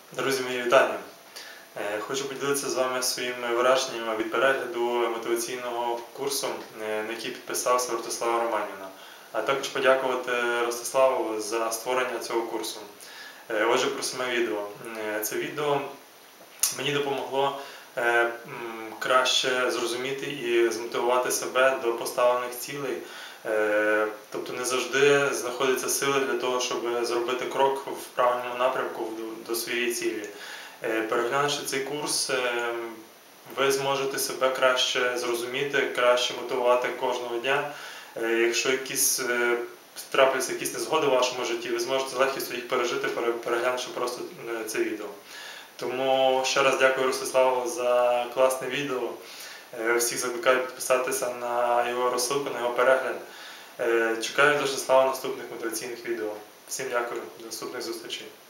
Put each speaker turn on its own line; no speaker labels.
Друзі, мої вітання! Хочу поділитися з вами своїми враженнями від перегляду мотиваційного курсу, на який підписався Ростислава Романівна, а також подякувати Ростиславу за створення цього курсу. Отже, про саме відео. Це відео мені допомогло краще зрозуміти і змотивувати себе до поставлених цілей. Тобто не завжди знаходяться сили для того, щоб зробити крок в правильному напрямку до своєї цілі. Переглянувши цей курс, ви зможете себе краще зрозуміти, краще мотивувати кожного дня. Якщо трапляться якісь незгоди в вашому житті, ви зможете з легкістю їх пережити, переглянувши просто це відео. Тому ще раз дякую Ростиславу за класне відео. Всіх закликаю підписатися на його розсилку, на його перегляд. Чекаю від Ростислава наступних мотиваційних відео. Всім дякую, до наступних зустрічей.